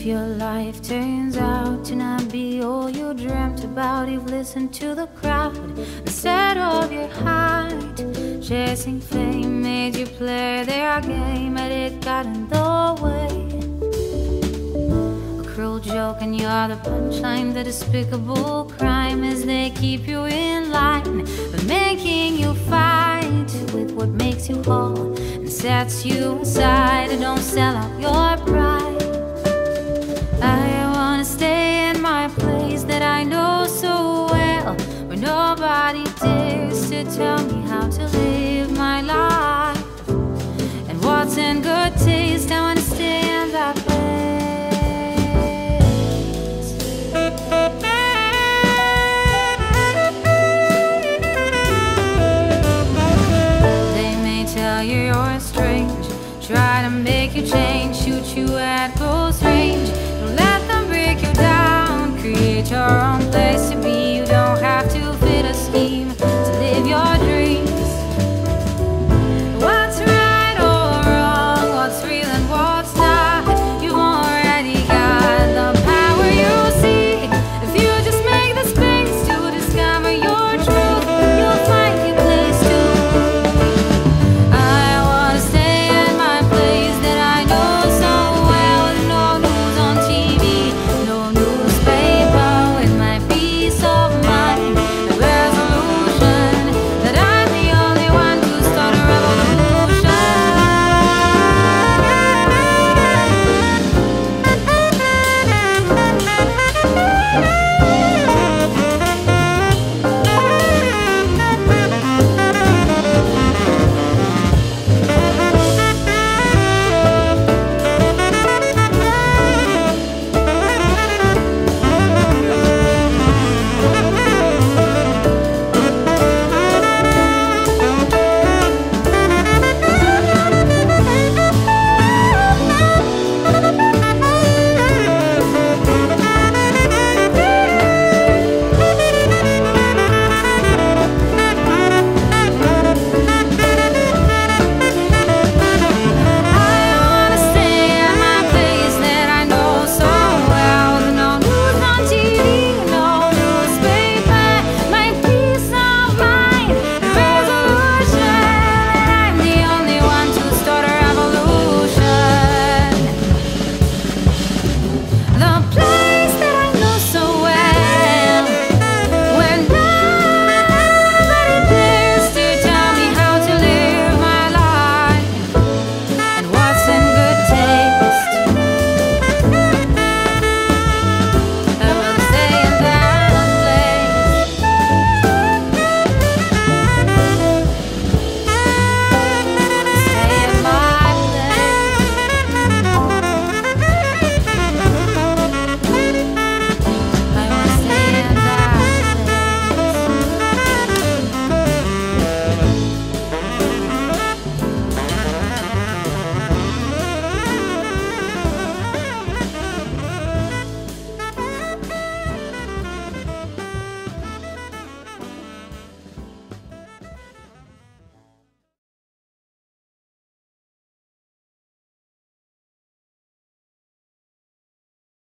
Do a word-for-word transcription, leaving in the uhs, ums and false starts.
your life turns out to not be all you dreamt about, you've listened to the crowd instead of your heart. Chasing fame made you play their game, and it got in the way. A cruel joke and you're the punchline. The despicable crime is they keep you in line, but making you fight with what makes you whole and sets you aside. Don't sell out your pride. I wanna stay in my place that I know so well, where nobody dares to tell me how to live my life and what's in good taste. I wanna stay